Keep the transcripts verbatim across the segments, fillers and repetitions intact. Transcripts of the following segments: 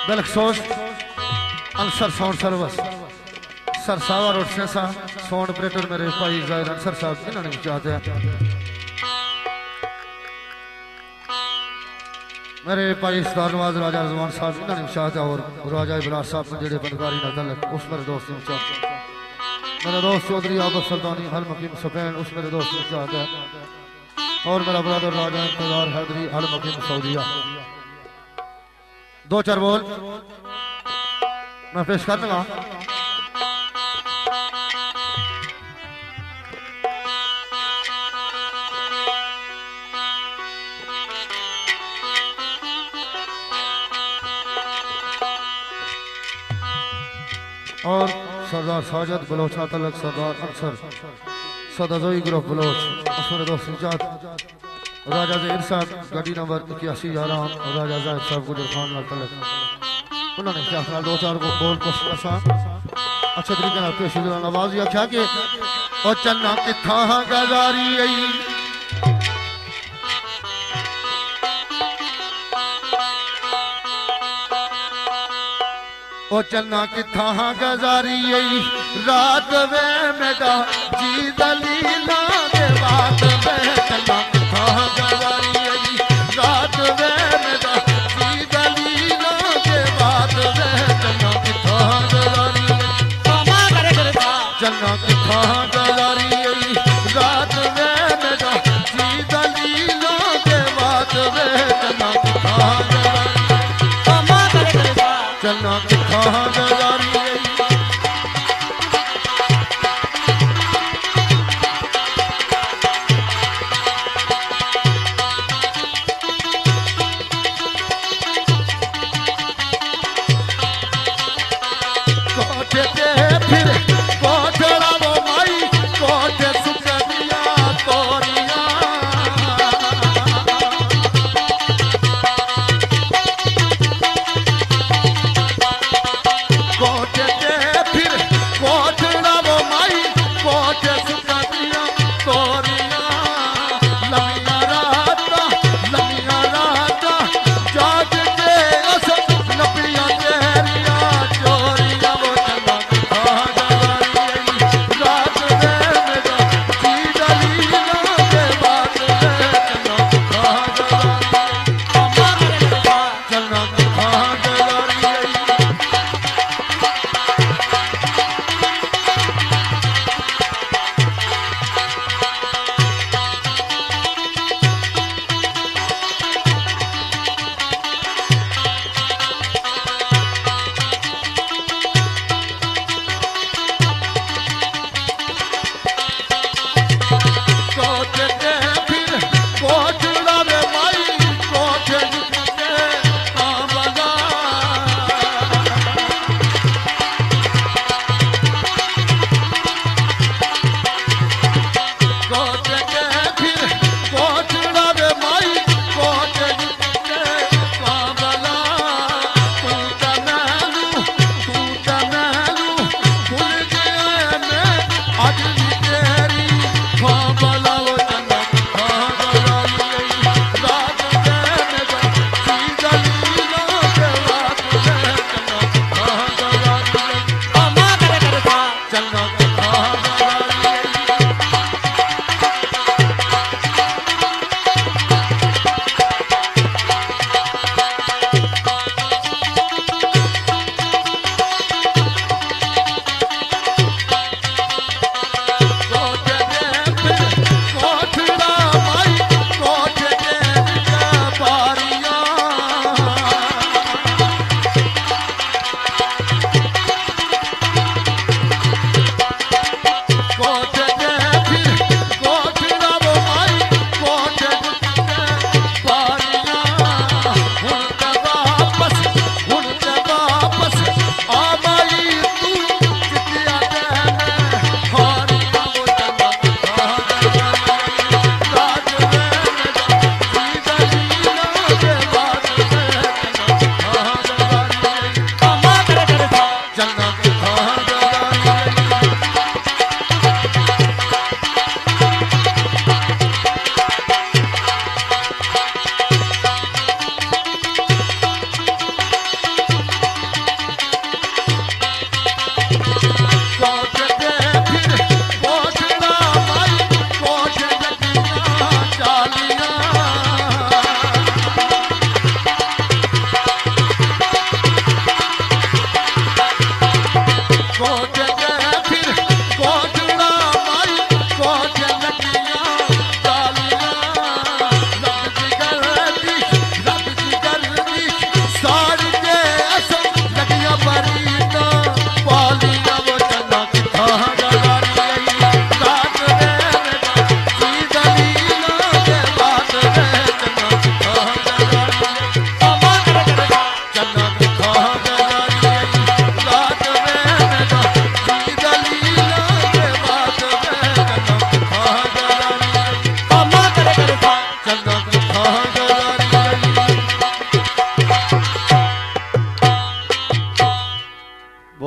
बिलखसूस Ansar sound service Sarsawa road सेसा sound operator मेरे भाई जाहिर अंसर साहब इन्होंने चाहते हैं मेरे भाई सरदार नवाज राजा रजवान साहब इन्होंने चाहते हैं और राजा इब्रार साहब ने जेडे बनकारी ना तलक उस मेरे दोस्त ने चाहते मेरा दोस्त चौधरी आबद सुल्तानी हल मकीम सफेन उस मेरे दोस्त ने चाहते हैं और मेरा ब्रदर राजा इंतजार हैदरी हल मकीम सऊदिया दो चार बोल मैं पेश कर दूंगा। और सरदार साजद बलोचा तलक सरदार अंसर सदाजोई ग्रुप बलोच उसमें दोस्त निजात राजा ज़हीर साहब गाड़ी नंबर इक्यासी ग्यारह राजा जाहिद साहब गुजर खान लाल तलक उन्होंने क्या ख्याल दो चार को बोल कोशिश अच्छे तरीके से पेश आवाज या क्या कि ओ चन्ना किथा गजारी आई ओ चन्ना किथा गजारी आई रात वे मेरा जी दलीला के बात में चन्ना किथा गजारी आई रात वे मेरा जी दलीला के बात में चन्ना किथा गजारी मामा करे करे चन्ना किथा गजारी आई रात वे मेरा जी दलीला के बात में चन्ना किथा गजारी मामा करे करे चन्ना किथा गजारी कोठे के फिर कोठड़ा वो माई कोठे सुकनिया तोरिया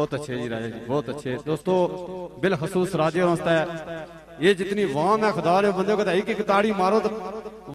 बहुत अच्छे जी राजा जी, बहुत अच्छे दोस्तों। बिलखसूस राजे वास्ते ये जितनी वाम है खुदा रे बंदे को एक एक ताड़ी मारो तो